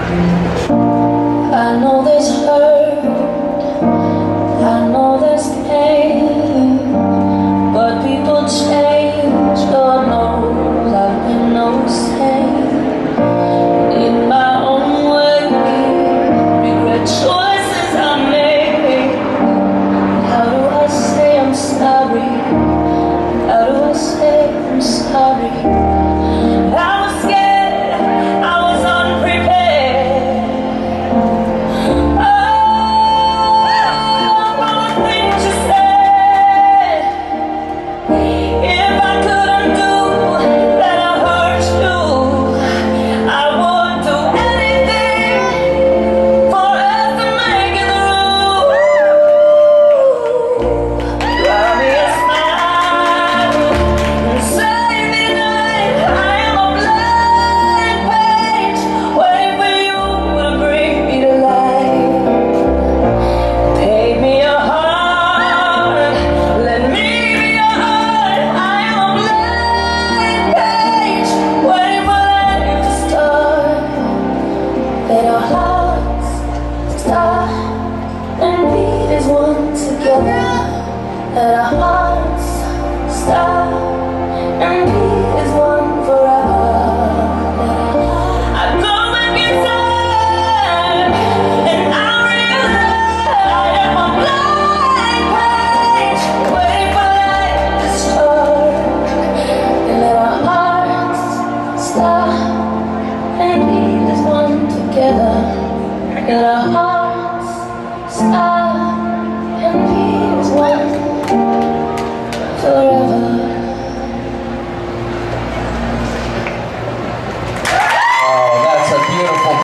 I know there's hurt, I know there's pain, but people change, God knows I've been no saint. In my own way, regret choices I made. How do I say I'm sorry? How do I say I'm sorry? Let our hearts start and beat as one together. Let our hearts start and beat as one forever. I go back inside and I realize I am a blank page, waiting for life to start. And let our hearts start and beat as one together.